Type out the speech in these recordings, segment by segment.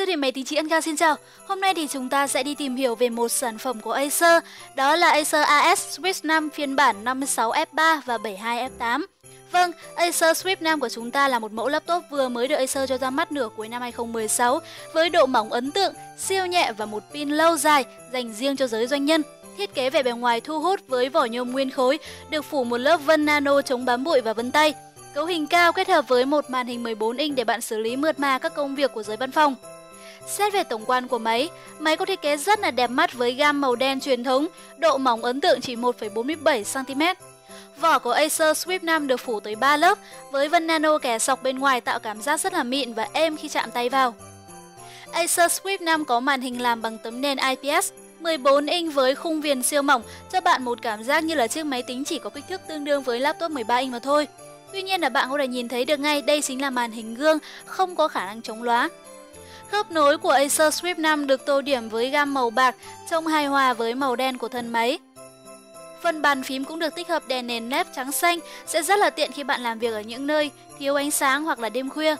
Thư điện máy tính chị Ân xin chào. Hôm nay thì chúng ta sẽ đi tìm hiểu về một sản phẩm của Acer, đó là Acer AS Swift 5 phiên bản 56F3 và 72F8. Vâng, Acer Swift 5 của chúng ta là một mẫu laptop vừa mới được Acer cho ra mắt nửa cuối năm 2016 với độ mỏng ấn tượng, siêu nhẹ và một pin lâu dài dành riêng cho giới doanh nhân. Thiết kế vẻ bề ngoài thu hút với vỏ nhôm nguyên khối, được phủ một lớp vân nano chống bám bụi và vân tay. Cấu hình cao kết hợp với một màn hình 14 inch để bạn xử lý mượt mà các công việc của giới văn phòng. Xét về tổng quan của máy có thiết kế rất là đẹp mắt với gam màu đen truyền thống, độ mỏng ấn tượng chỉ 1,47 cm. Vỏ của Acer Swift 5 được phủ tới 3 lớp với vân nano kẻ sọc bên ngoài tạo cảm giác rất là mịn và êm khi chạm tay vào. Acer Swift 5 có màn hình làm bằng tấm nền IPS 14 inch với khung viền siêu mỏng, cho bạn một cảm giác như là chiếc máy tính chỉ có kích thước tương đương với laptop 13 inch mà thôi. Tuy nhiên là bạn có thể nhìn thấy được ngay đây chính là màn hình gương, không có khả năng chống lóa. Khớp nối của Acer Swift 5 được tô điểm với gam màu bạc, trông hài hòa với màu đen của thân máy. Phần bàn phím cũng được tích hợp đèn nền LED trắng xanh, sẽ rất là tiện khi bạn làm việc ở những nơi thiếu ánh sáng hoặc là đêm khuya.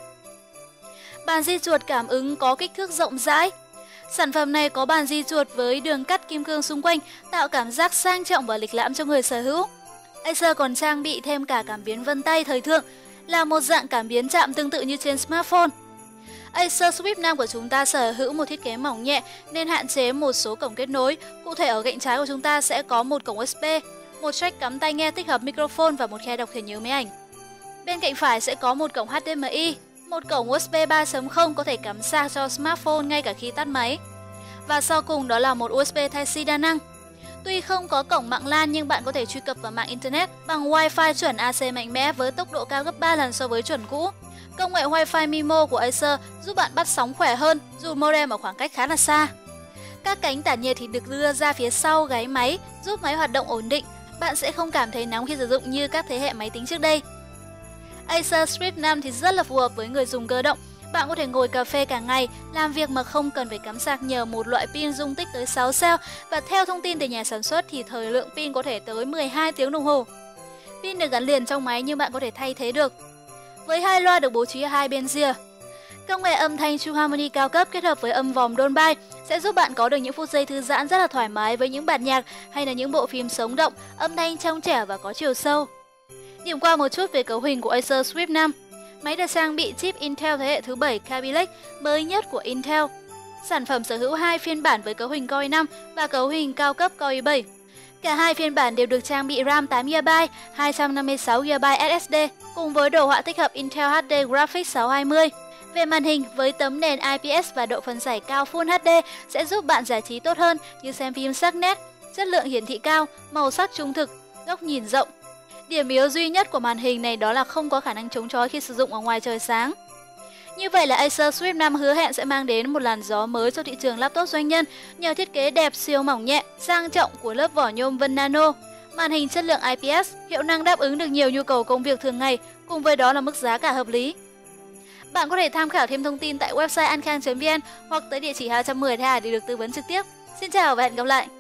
Bàn di chuột cảm ứng có kích thước rộng rãi. Sản phẩm này có bàn di chuột với đường cắt kim cương xung quanh, tạo cảm giác sang trọng và lịch lãm cho người sở hữu. Acer còn trang bị thêm cả cảm biến vân tay thời thượng, là một dạng cảm biến chạm tương tự như trên smartphone. Acer Swift 5 của chúng ta sở hữu một thiết kế mỏng nhẹ nên hạn chế một số cổng kết nối. Cụ thể ở cạnh trái của chúng ta sẽ có một cổng USB, một jack cắm tai nghe tích hợp microphone và một khe đọc thẻ nhớ máy ảnh. Bên cạnh phải sẽ có một cổng HDMI, một cổng USB 3.0 có thể cắm sạc cho smartphone ngay cả khi tắt máy. Và sau cùng đó là một USB Type-C đa năng. Tuy không có cổng mạng LAN nhưng bạn có thể truy cập vào mạng Internet bằng Wi-Fi chuẩn AC mạnh mẽ với tốc độ cao gấp 3 lần so với chuẩn cũ. Công nghệ Wi-Fi MIMO của Acer giúp bạn bắt sóng khỏe hơn dù modem ở khoảng cách khá là xa. Các cánh tản nhiệt thì được đưa ra phía sau gáy máy, giúp máy hoạt động ổn định. Bạn sẽ không cảm thấy nóng khi sử dụng như các thế hệ máy tính trước đây. Acer Swift 5 thì rất là phù hợp với người dùng cơ động. Bạn có thể ngồi cà phê cả ngày, làm việc mà không cần phải cắm sạc nhờ một loại pin dung tích tới 6 cell và theo thông tin từ nhà sản xuất thì thời lượng pin có thể tới 12 tiếng đồng hồ. Pin được gắn liền trong máy nhưng bạn có thể thay thế được. Với hai loa được bố trí ở hai bên rìa. Công nghệ âm thanh True Harmony cao cấp kết hợp với âm vòm Dolby sẽ giúp bạn có được những phút giây thư giãn rất là thoải mái với những bản nhạc hay là những bộ phim sống động, âm thanh trong trẻo và có chiều sâu. Điểm qua một chút về cấu hình của Acer Swift 5. Máy được trang bị chip Intel thế hệ thứ 7 Kaby Lake mới nhất của Intel. Sản phẩm sở hữu hai phiên bản với cấu hình Core i5 và cấu hình cao cấp Core i7. Cả hai phiên bản đều được trang bị RAM 8GB, 256GB SSD cùng với đồ họa tích hợp Intel HD Graphics 620. Về màn hình, với tấm nền IPS và độ phân giải cao Full HD sẽ giúp bạn giải trí tốt hơn như xem phim sắc nét, chất lượng hiển thị cao, màu sắc trung thực, góc nhìn rộng. Điểm yếu duy nhất của màn hình này đó là không có khả năng chống chói khi sử dụng ở ngoài trời sáng. Như vậy là Acer Swift 5 hứa hẹn sẽ mang đến một làn gió mới cho thị trường laptop doanh nhân nhờ thiết kế đẹp siêu mỏng nhẹ, sang trọng của lớp vỏ nhôm vân nano, màn hình chất lượng IPS, hiệu năng đáp ứng được nhiều nhu cầu công việc thường ngày, cùng với đó là mức giá cả hợp lý. Bạn có thể tham khảo thêm thông tin tại website ankhang.vn hoặc tới địa chỉ 210 để được tư vấn trực tiếp. Xin chào và hẹn gặp lại!